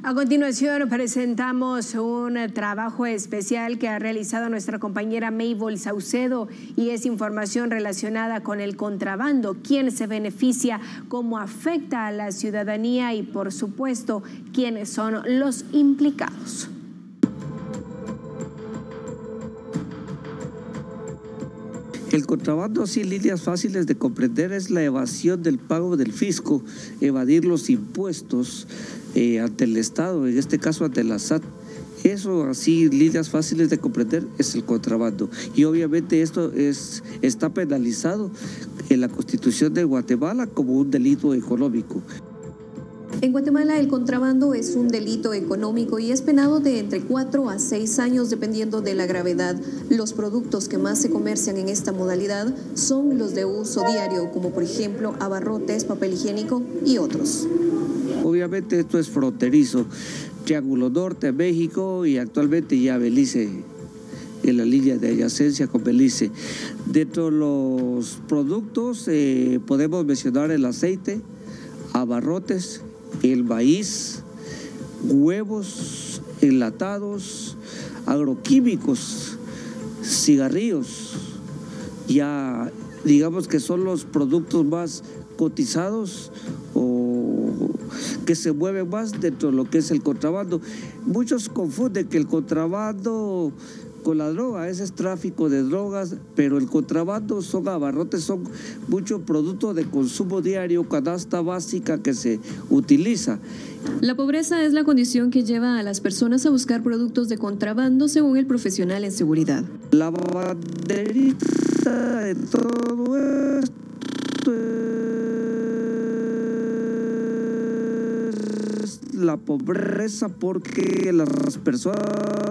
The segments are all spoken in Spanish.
A continuación presentamos un trabajo especial que ha realizado nuestra compañera Mabel Saucedo y es información relacionada con el contrabando, quién se beneficia, cómo afecta a la ciudadanía y por supuesto quiénes son los implicados. El contrabando, sin líneas fáciles de comprender, es la evasión del pago del fisco, evadir los impuestos ante el Estado, en este caso ante la SAT. Eso, así, líneas fáciles de comprender, es el contrabando. Y obviamente esto está penalizado en la Constitución de Guatemala como un delito económico. En Guatemala el contrabando es un delito económico y es penado de entre 4 a 6 años dependiendo de la gravedad. Los productos que más se comercian en esta modalidad son los de uso diario, como por ejemplo abarrotes, papel higiénico y otros. Obviamente esto es fronterizo, Triángulo Norte, México y actualmente ya Belice, en la línea de adyacencia con Belice. Dentro de los productos podemos mencionar el aceite, abarrotes, el maíz, huevos enlatados, agroquímicos, cigarrillos. Ya digamos que son los productos más cotizados o que se mueven más dentro de lo que es el contrabando. Muchos confunden que el contrabando con la droga, ese es tráfico de drogas, pero el contrabando son abarrotes, son muchos productos de consumo diario, canasta básica que se utiliza. La pobreza es la condición que lleva a las personas a buscar productos de contrabando, según el profesional en seguridad. La banderita de todo esto es la pobreza, porque las personas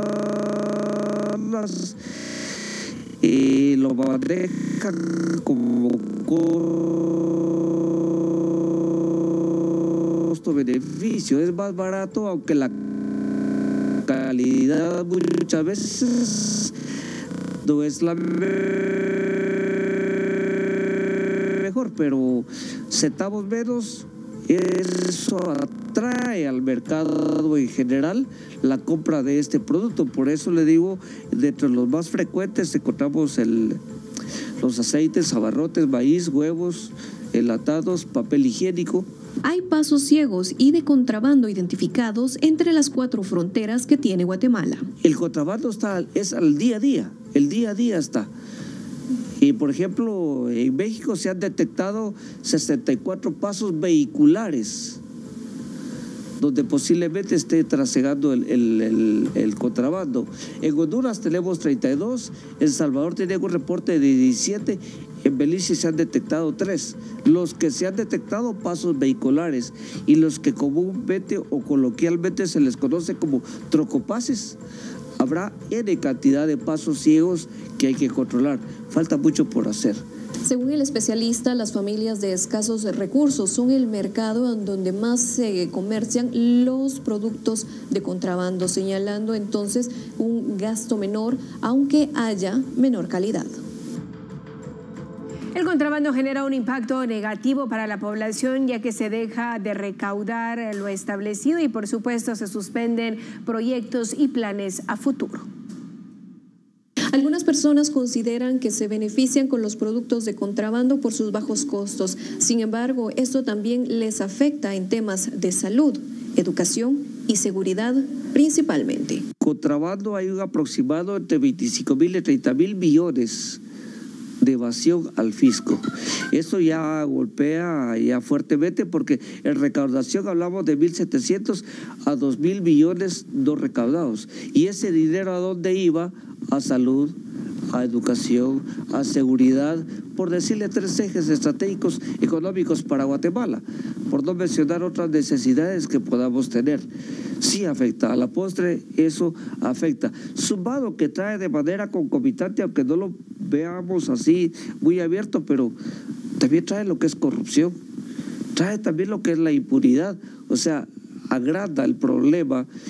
lo manejan como costo-beneficio. Es más barato, aunque la calidad muchas veces no es la mejor, pero centavos menos, eso atrae al mercado en general la compra de este producto. Por eso le digo, dentro de los más frecuentes encontramos los aceites, abarrotes, maíz, huevos enlatados, papel higiénico. Hay pasos ciegos y de contrabando identificados entre las 4 fronteras que tiene Guatemala. El contrabando es al día a día, el día a día está. Y por ejemplo, en México se han detectado 64 pasos vehiculares donde posiblemente esté trasegando el contrabando. En Honduras tenemos 32, en Salvador tiene un reporte de 17, en Belice se han detectado 3. Los que se han detectado pasos vehiculares y los que comúnmente o coloquialmente se les conoce como trocopases, habrá N cantidad de pasos ciegos que hay que controlar. Falta mucho por hacer. Según el especialista, las familias de escasos recursos son el mercado en donde más se comercian los productos de contrabando, señalando entonces un gasto menor, aunque haya menor calidad. El contrabando genera un impacto negativo para la población, ya que se deja de recaudar lo establecido y por supuesto se suspenden proyectos y planes a futuro. Algunas personas consideran que se benefician con los productos de contrabando por sus bajos costos. Sin embargo, esto también les afecta en temas de salud, educación y seguridad principalmente. Contrabando hay un aproximado entre 25.000 y 30.000 millones de evasión al fisco. Eso ya golpea ya fuertemente, porque en recaudación hablamos de 1.700 a 2.000 millones no recaudados. ¿Y ese dinero a dónde iba? A salud, a educación, a seguridad, por decirle 3 ejes estratégicos económicos para Guatemala, por no mencionar otras necesidades que podamos tener. Sí afecta, a la postre eso afecta. Sumado que trae de manera concomitante, aunque no lo veamos así muy abierto, pero también trae lo que es corrupción, trae también lo que es la impunidad, o sea, agranda el problema.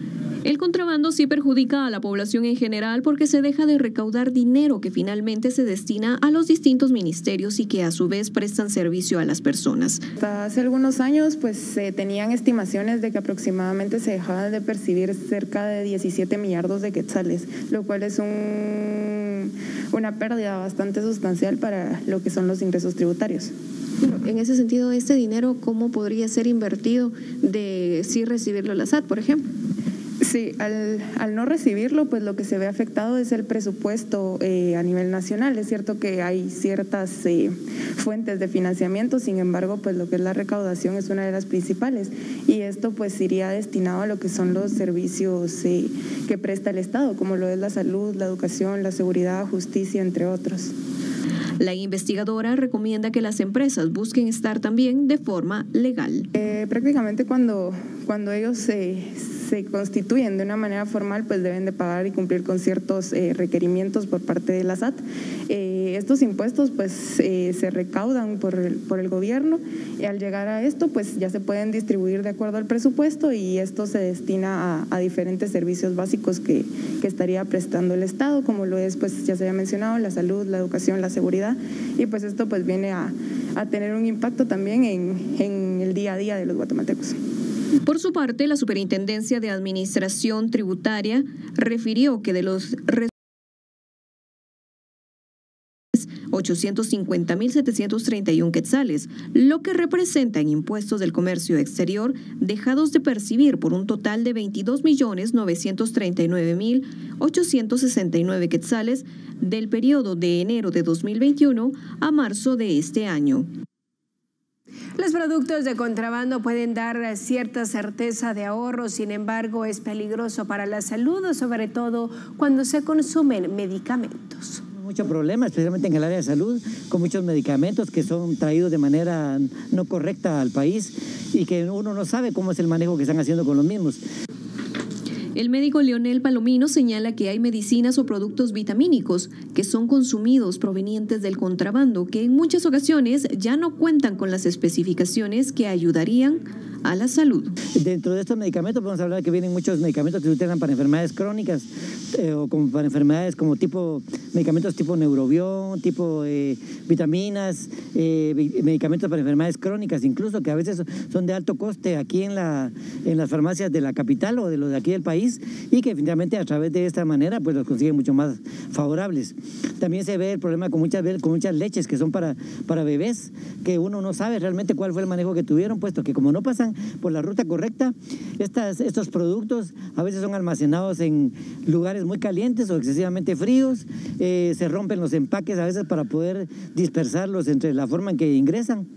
El contrabando sí perjudica a la población en general porque se deja de recaudar dinero que finalmente se destina a los distintos ministerios y que a su vez prestan servicio a las personas. Hasta hace algunos años pues se tenían estimaciones de que aproximadamente se dejaban de percibir cerca de 17 millardos de quetzales, lo cual es una pérdida bastante sustancial para lo que son los ingresos tributarios. En ese sentido, ¿este dinero cómo podría ser invertido de sí recibirlo la SAT, por ejemplo? Sí, al no recibirlo, pues lo que se ve afectado es el presupuesto a nivel nacional. Es cierto que hay ciertas fuentes de financiamiento, sin embargo, pues lo que es la recaudación es una de las principales y esto pues iría destinado a lo que son los servicios que presta el Estado, como lo es la salud, la educación, la seguridad, justicia, entre otros. La investigadora recomienda que las empresas busquen estar también de forma legal. Prácticamente cuando ellos se constituyen de una manera formal, pues deben de pagar y cumplir con ciertos requerimientos por parte de la SAT. Estos impuestos pues se recaudan por el gobierno y al llegar a esto pues ya se pueden distribuir de acuerdo al presupuesto y esto se destina a diferentes servicios básicos que estaría prestando el Estado, como lo es, pues ya se había mencionado, la salud, la educación, la seguridad, y pues esto pues viene a tener un impacto también en el día a día de los guatemaltecos. Por su parte, la Superintendencia de Administración Tributaria refirió que de los 850.731 quetzales, lo que representa en impuestos del comercio exterior dejados de percibir por un total de 22.939.869 quetzales del periodo de enero de 2021 a marzo de este año. Los productos de contrabando pueden dar cierta certeza de ahorro, sin embargo es peligroso para la salud, sobre todo cuando se consumen medicamentos. Mucho problema, especialmente en el área de salud, con muchos medicamentos que son traídos de manera no correcta al país y que uno no sabe cómo es el manejo que están haciendo con los mismos. El médico Leonel Palomino señala que hay medicinas o productos vitamínicos que son consumidos provenientes del contrabando, que en muchas ocasiones ya no cuentan con las especificaciones que ayudarían a la salud. Dentro de estos medicamentos podemos hablar que vienen muchos medicamentos que se utilizan para enfermedades crónicas o como para enfermedades como medicamentos tipo neurobión, tipo vitaminas, medicamentos para enfermedades crónicas, incluso que a veces son de alto coste aquí en las farmacias de la capital o de los de aquí del país y que definitivamente a través de esta manera pues los consiguen mucho más favorables. También se ve el problema con muchas leches que son para bebés, que uno no sabe realmente cuál fue el manejo que tuvieron, puesto que como no pasan por la ruta correcta, estos productos a veces son almacenados en lugares muy calientes o excesivamente fríos, se rompen los empaques a veces para poder dispersarlos entre la forma en que ingresan.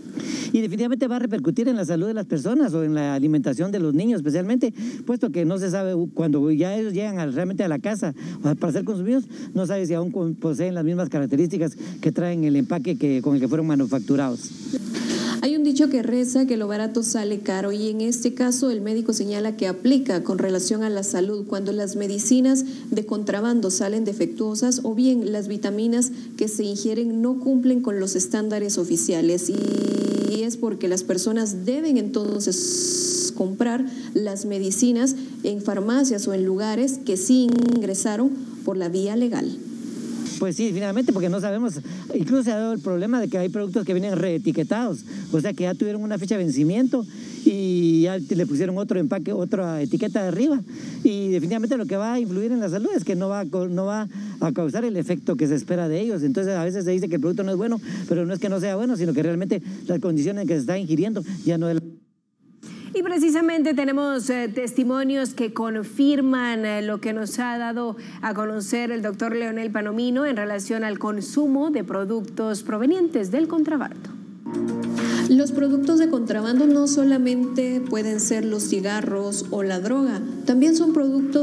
Y definitivamente va a repercutir en la salud de las personas o en la alimentación de los niños especialmente, puesto que no se sabe cuando ya ellos llegan realmente a la casa para ser consumidos, no sabe si aún poseen las mismas características que traen el empaque con el que fueron manufacturados. Hay un dicho que reza que lo barato sale caro y en este caso el médico señala que aplica con relación a la salud cuando las medicinas de contrabando salen defectuosas o bien las vitaminas que se ingieren no cumplen con los estándares oficiales y es porque las personas deben entonces comprar las medicinas en farmacias o en lugares que sí ingresaron por la vía legal. Pues sí, finalmente, porque no sabemos, incluso se ha dado el problema de que hay productos que vienen reetiquetados, o sea que ya tuvieron una fecha de vencimiento y ya le pusieron otro empaque, otra etiqueta de arriba y definitivamente lo que va a influir en la salud es que no va a causar el efecto que se espera de ellos. Entonces a veces se dice que el producto no es bueno, pero no es que no sea bueno, sino que realmente las condiciones en que se está ingiriendo ya no es. Y precisamente tenemos testimonios que confirman lo que nos ha dado a conocer el doctor Leonel Palomino en relación al consumo de productos provenientes del contrabando. Los productos de contrabando no solamente pueden ser los cigarros o la droga, también son productos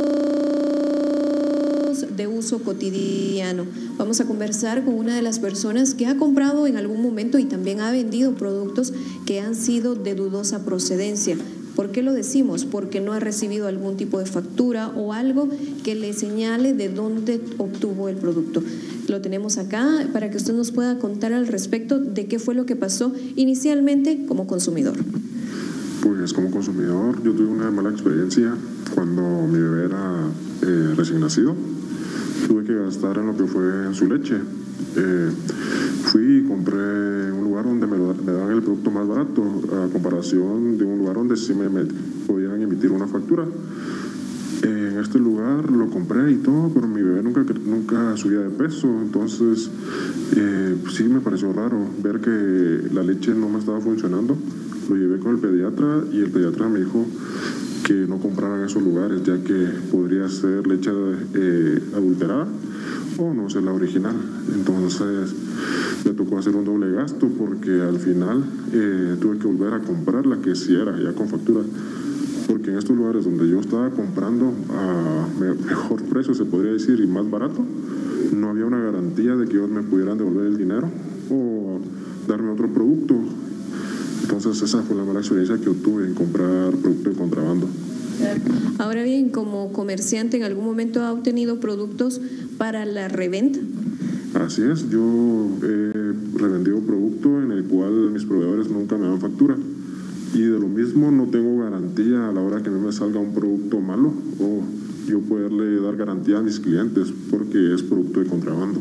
de uso cotidiano. Vamos a conversar con una de las personas que ha comprado en algún momento y también ha vendido productos que han sido de dudosa procedencia. ¿Por qué lo decimos? Porque no ha recibido algún tipo de factura o algo que le señale de dónde obtuvo el producto. Lo tenemos acá para que usted nos pueda contar al respecto de qué fue lo que pasó inicialmente como consumidor. Pues como consumidor yo tuve una mala experiencia cuando mi bebé era recién nacido. Tuve que gastar en lo que fue en su leche. Fui y compré un lugar donde me daban el producto más barato, a comparación de un lugar donde sí me podían emitir una factura. En este lugar lo compré y todo, pero mi bebé nunca subía de peso, entonces sí me pareció raro ver que la leche no me estaba funcionando. Lo llevé con el pediatra y el pediatra me dijo que no compraran en esos lugares, ya que podría ser leche adulterada o no ser la original. Entonces me tocó hacer un doble gasto porque al final tuve que volver a comprar la que sí era ya con factura, porque en estos lugares donde yo estaba comprando a mejor precio, se podría decir, y más barato, no había una garantía de que ellos me pudieran devolver el dinero o darme otro producto. Entonces esa fue la mala experiencia que obtuve en comprar producto de contrabando. Ahora bien, como comerciante, ¿en algún momento ha obtenido productos para la reventa? Así es, yo he revendido producto en el cual mis proveedores nunca me dan factura. Y de lo mismo no tengo garantía a la hora que me salga un producto malo o yo poderle dar garantía a mis clientes porque es producto de contrabando.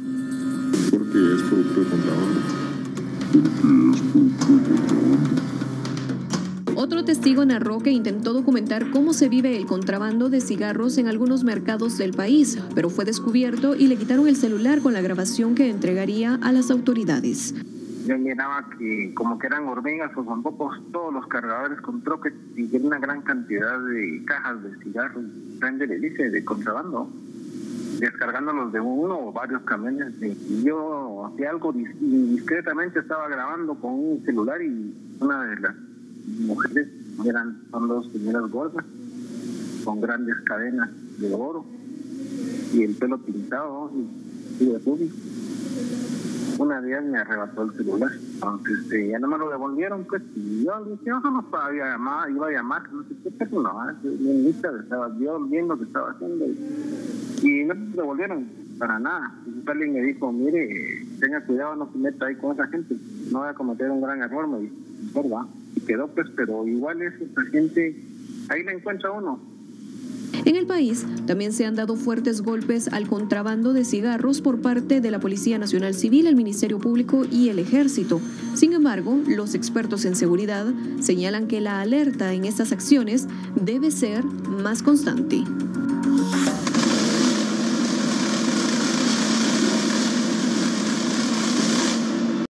Otro testigo narró que intentó documentar cómo se vive el contrabando de cigarros en algunos mercados del país, pero fue descubierto y le quitaron el celular con la grabación que entregaría a las autoridades. Yo miraba que como que eran hormigas o zampopos todos los cargadores con troques y una gran cantidad de cajas de cigarros, de contrabando, descargándolos de uno o varios camiones. Y yo hacía algo discretamente, estaba grabando con un celular y una de las mujeres son dos señoras gordas con grandes cadenas de oro y el pelo pintado y de rubio. Una de ellas me arrebató el celular, entonces ya no me lo devolvieron, pues, y yo no iba a llamar, no sé qué, pero no, estaba yo viendo lo que estaba haciendo y no me devolvieron para nada. Entonces alguien me dijo, mire, tenga cuidado, no se meta ahí con esa gente, no voy a cometer un gran error, me dijo, ¿verdad? Y quedó pues, pero igual esa gente, ahí la encuentra uno. En el país también se han dado fuertes golpes al contrabando de cigarros por parte de la Policía Nacional Civil, el Ministerio Público y el Ejército. Sin embargo, los expertos en seguridad señalan que la alerta en estas acciones debe ser más constante.